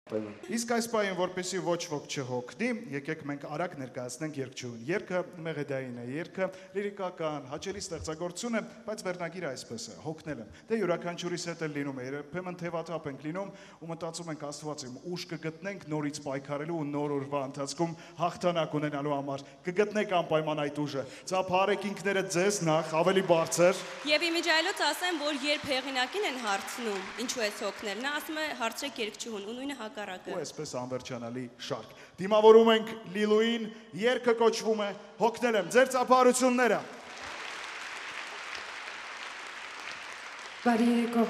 Իսկ այս պահին, որպեսզի ոչ ոք չհոգնի, եկեք մենք արագ ներկայացնենք երգչուհուն։ Երգը մեղեդային է, երգը լիրիկական, հաճելի ստեղծագործություն է, բայց վերնագիրը այսպես է՝ հոգնել եմ։ Դե յուրաքանչյուրիս հետ էլ լինում է, երբեմն թևաթափ ենք լինում ու մտածում ենք Աստված իմ ուժ կգտնենք նորից պայքարելու ու նոր օրվա ընթացքում հաղթանակ ունենալու համար։ Կգտնեք անպայման այդ ուժը։ Ծափարեք ինքներդ ձեզ նախ ավելի բարձր։ Եվ իմիջայլոց ասեմ, որ երբ հեղինակին են հարցնում, ինչու ես հոգնել, նա ասում է հարցրեք երգչուհուն ու նույնը հակառակը։ Ու այսպես անվերջանալի շարք։ Դիմավորում ենք Լիլուին, երգը կոչվում է Հոգնել եմ, ձեր ծափահարությունները։ Բարի երեկո։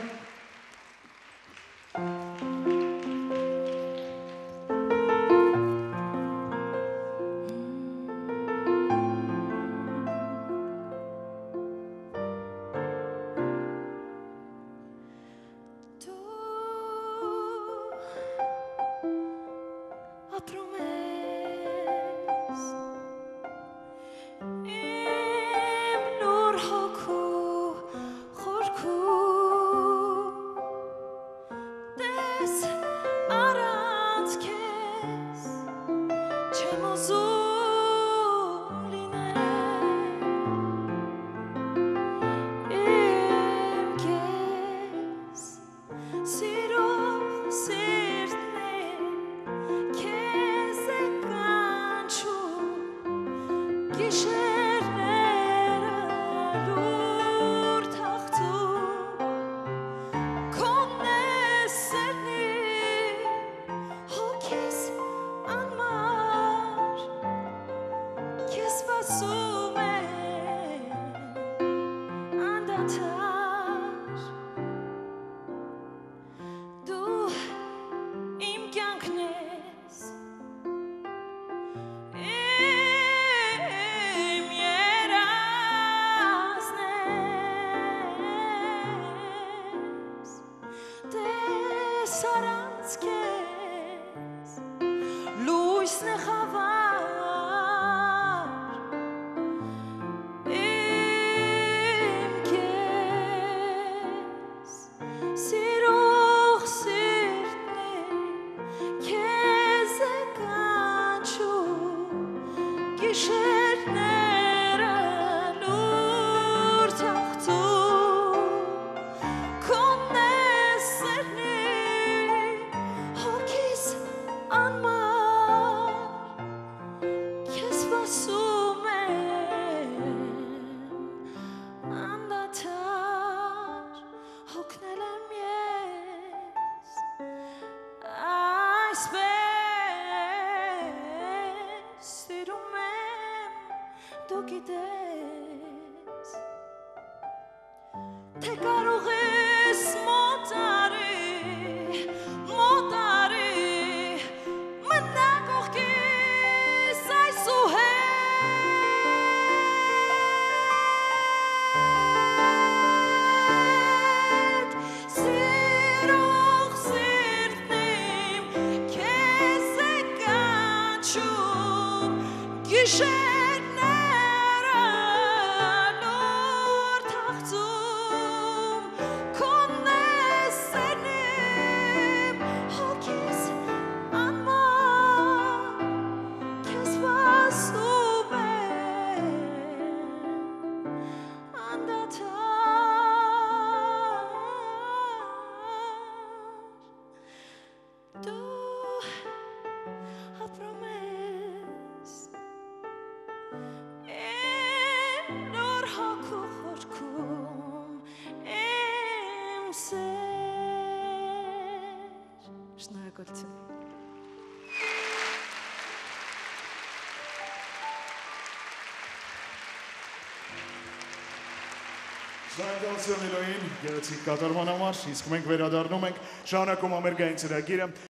Շնորհակալություն Լիլուին, գեղեցիկ կատարման համար, իսկ մենք վերադառնում ենք շարունակում ամերիկային ծրագիրը։